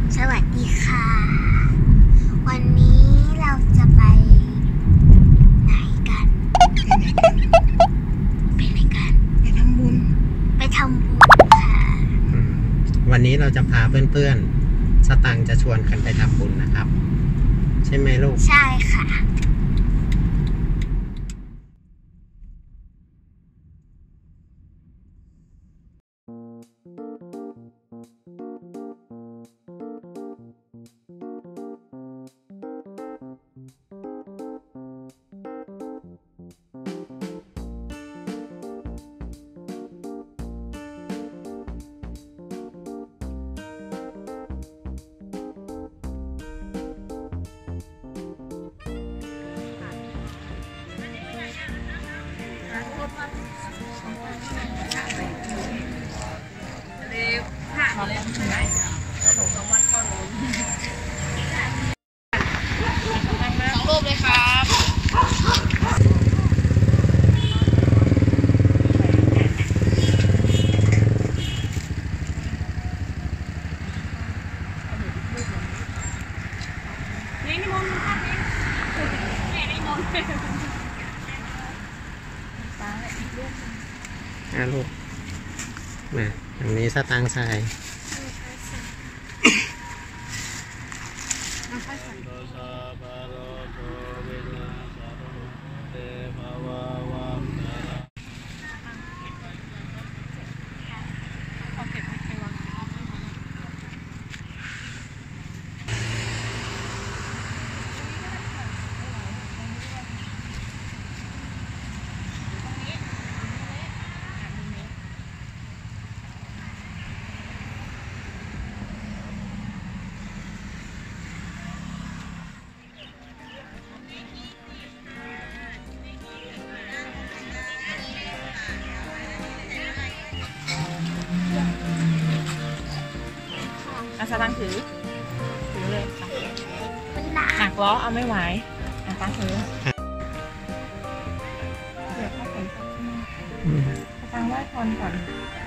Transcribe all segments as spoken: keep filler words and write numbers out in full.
สวัสดีค่ะวันนี้เราจะไปไหนกันไปไหนกันไปทำบุญไปทำบุญค่ะวันนี้เราจะพาเพื่อนๆสตังค์จะชวนกันไปทำบุญนะครับใช่ไหมลูกใช่ค่ะอ่ะลูกมาตรงนี้สตางค์ใส่อาสตังถือถือเลยหนักล้อเอาไม่ไหวอาสตังถือเดี๋ยวเข้าไปอาสตังไหว้พรก่อน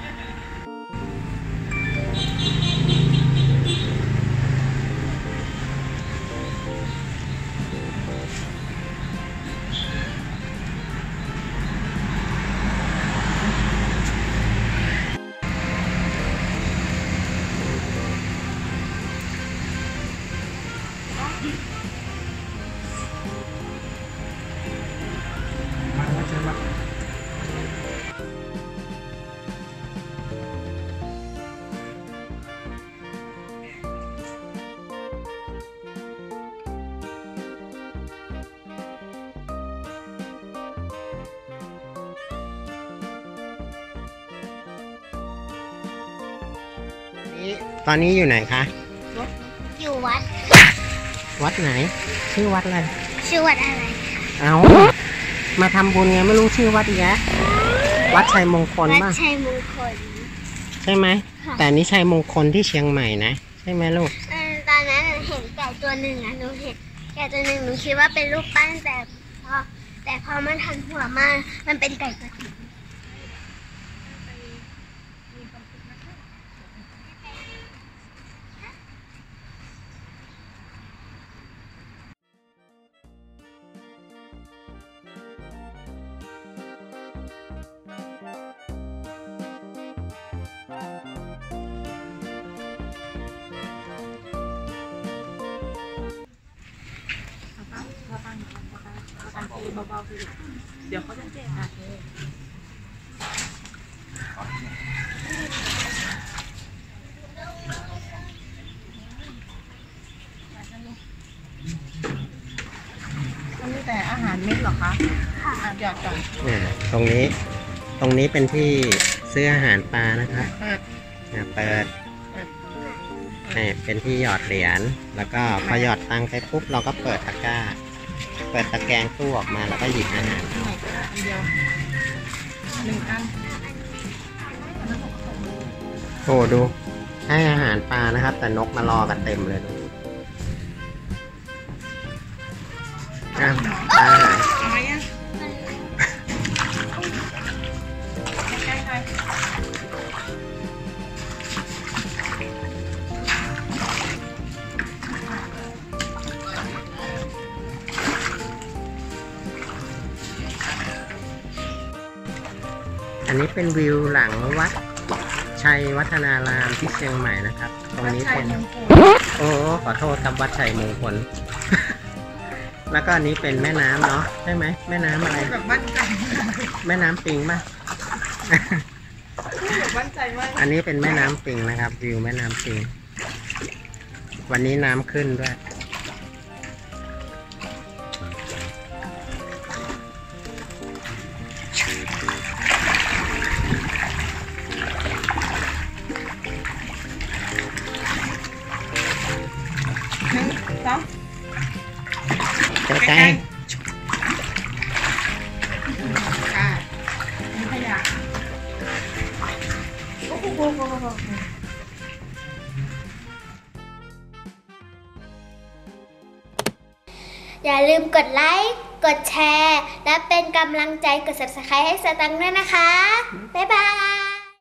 ตอนนี้อยู่ไหนคะอยู่วัดวัดไหนชื่อวัดอะไรชื่อวัดอะไรเอามาทำบุญไงไม่รู้ชื่อวัดอีกแล้ววัดชัยมงคลป่ะวัดชัยมงคลใช่ไหมแต่นี้ชัยมงคลที่เชียงใหม่นะใช่ไหมลูกตอนนั้นเห็นไก่ตัวหนึ่งอ่ะหนูเห็นไก่ตัวหนึ่งหนูคิดว่าเป็นรูปปั้นแต่พอแต่พอมันทันหัวมามันเป็นไก่ตัวจริงเบาๆเดี๋ยวเขาจะเจ็บอ่ะอันนี้แต่อาหารเม็ดเหรอคะค่ะหยอดก่อนตรงนี้ตรงนี้เป็นที่ซื้ออาหารปลานะคะเปิดนี่เป็นที่หยอดเหรียญแล้วก็พอหยอดตังไปปุ๊บเราก็เปิดตะกร้าเปิดตะแกรงตู้ออกมาแล้วก็หยิบอาหารอันเดียวหนึ่งอันโอ้ดูให้อาหารปลานะครับแต่นกมารอกันเต็มเลยดูอ่ะปลาหายอันนี้เป็นวิวหลังวัดชัยวัฒนารามที่เชียงใหม่นะครับ ตรงนี้เป็นโอ้ขอโทษครับวัดชัยมงคล แล้วก็อันนี้เป็นแม่น้ำเนาะใช่ไหมแม่น้ำอะไรแบบมั่นใจแม่น้ำปิงป่ะมั่นใจมากอันนี้เป็นแม่น้ำปิงนะครับ วิวแม่น้ำปิง วันนี้น้ำขึ้นด้วยหนึ่งสองใกล้ค่ะมีขยะอย่าลืมกดไลค์ กดแชร์ และเป็นกำลังใจกด ซับสไครบ์ ให้สตังค์ด้วยนะคะ บ๊ายบาย